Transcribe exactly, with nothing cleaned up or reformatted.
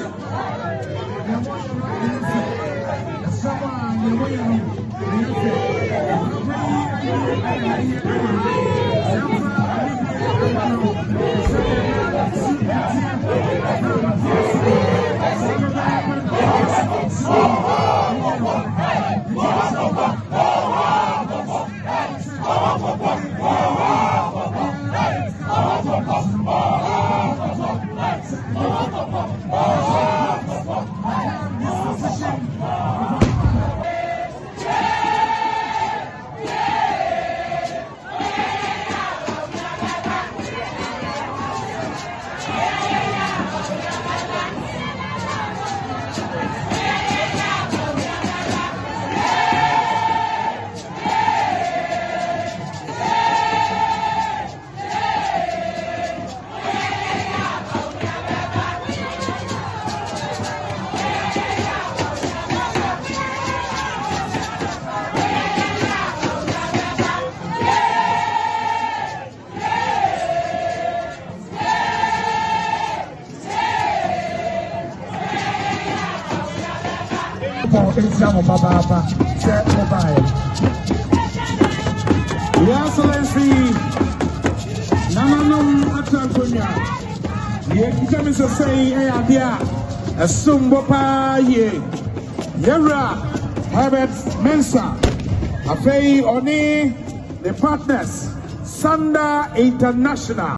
Your Excellency, Nananum Atantonia, Ye is a say, Adia, a Sumbopa Ye, Yera, Herbert Mensa, Afei Oni, the partners, Sanda International,